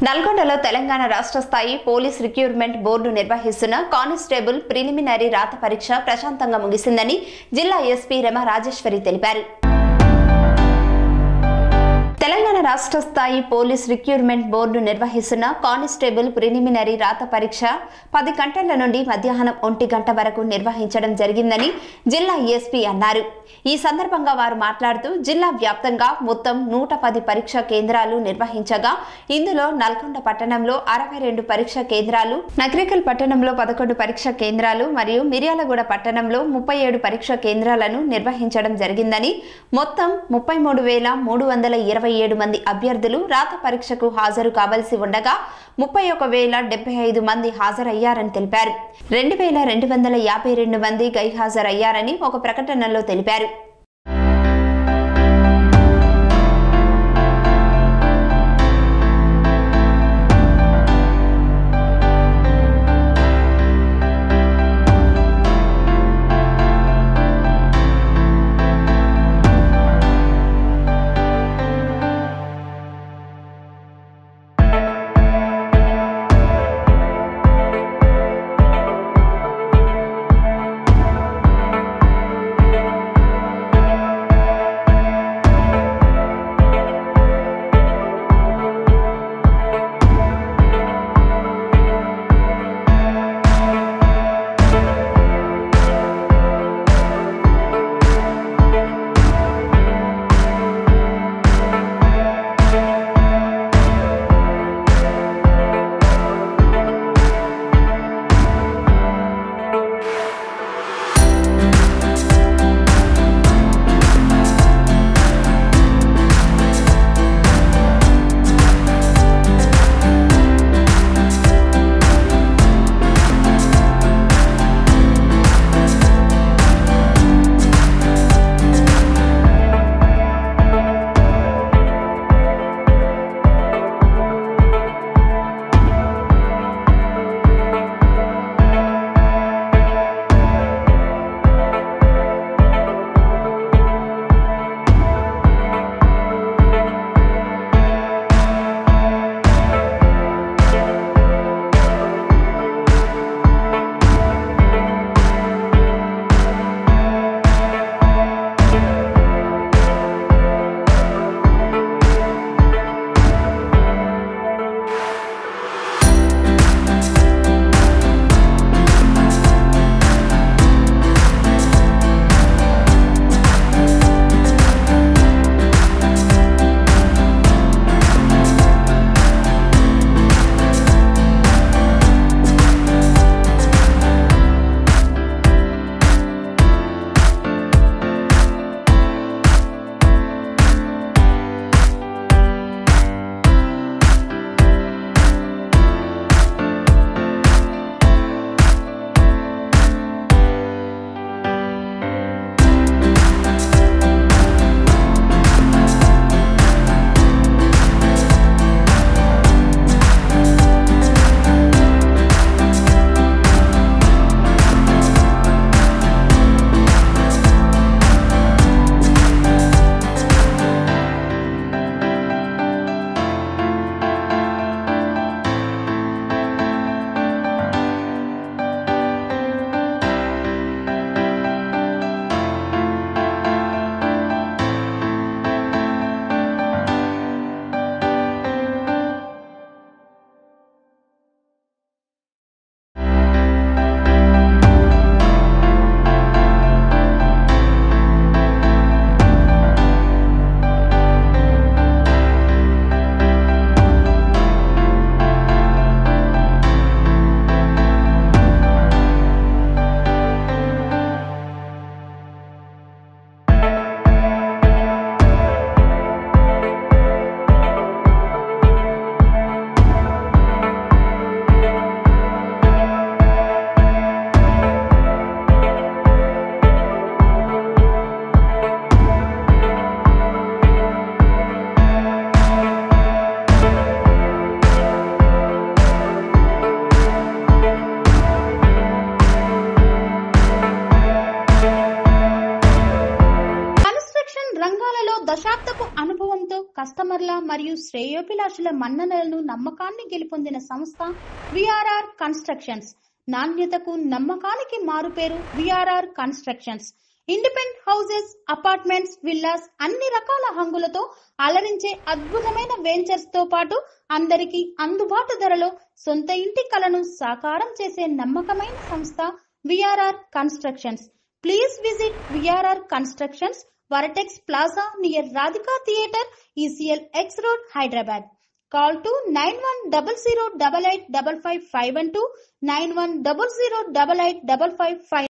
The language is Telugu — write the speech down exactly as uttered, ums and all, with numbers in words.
నల్గొండలో తెలంగాణ రాష్ట్ర స్థాయి పోలీస్ రిక్రూట్మెంట్ బోర్డు నిర్వహిస్తున్న కానిస్టేబుల్ ప్రిలిమినరీ రాత పరీక్ష ప్రశాంతంగా ముగిసిందని జిల్లా ఎస్పీ రమ రాజేశ్వరి తెలిపారు. తెలంగాణ రాష్ట్ర స్థాయి పోలీస్ రిక్రూట్మెంట్ బోర్డు నిర్వహిస్తున్న కానిస్టేబుల్ ప్రిలిమినరీ రాత పరీక్ష పది గంటల నుండి మధ్యాహ్నం ఒంటి గంట వరకు నిర్వహించడం జరిగిందని జిల్లా ఎస్పీ అన్నారు. ఈ సందర్భంగా వారు మాట్లాడుతూ జిల్లా వ్యాప్తంగా మొత్తం నూట పది పరీక్షా కేంద్రాలు నిర్వహించగా ఇందులో నల్గొండ పట్టణంలో అరవై రెండు పరీక్షా కేంద్రాలు, నగరికల్ పట్టణంలో పదకొండు పరీక్షా కేంద్రాలు మరియు మిర్యాలగూడ పట్టణంలో ముప్పై ఏడు పరీక్షా కేంద్రాలను నిర్వహించడం జరిగిందని, మొత్తం ముప్పై మూడు వేల మూడు వందల ఇరవై ఏడు మంది అభ్యర్థులు రాత పరీక్షకు హాజరు కావాల్సి ఉండగా ముప్పై ఒక వేల డెబ్బై ఐదు మంది హాజరయ్యారని తెలిపారు. రెండు వేల రెండు వందల యాభై రెండు మంది గైహాజరయ్యారని ఒక ప్రకటనలో తెలిపారు. దశాబ్దపు అనుభవంతో కస్టమర్ల మరియు శ్రేయోభిలాషుల మన్ననలను నమ్మకాన్ని గెలుపొందిన సంస్థ విఆర్ఆర్ కన్స్ట్రక్షన్స్. నాణ్యతకు నమ్మకానికి మారుపేరు VRR constructions. Independent houses, apartments, villas అన్ని రకాల హంగులతో అలరించే అద్భుతమైన వెంచర్స్ తో పాటు అందరికీ అందుబాటు ధరలో సొంత ఇంటి కలను సాకారం చేసే నమ్మకమైన సంస్థ VRR constructions. Please visit VRR constructions, Varatex Plaza near Radhika Theatre, E C L X Road, Hyderabad. Call to nine one zero zero eight eight five five five one two, nine one zero zero eight eight five five five.